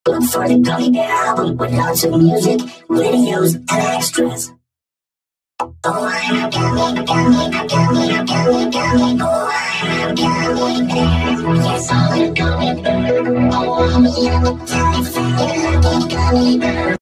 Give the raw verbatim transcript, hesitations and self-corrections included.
Look for the Gummy Bear album with lots of music, videos, and extras. Oh, I'm a gummy, gummy, a gummy, a gummy, gummy. Oh, I'm a gummy bear. Yes, I'm a gummy bear. Oh, I'm a yellow, tiny, fat, lucky gummy bear.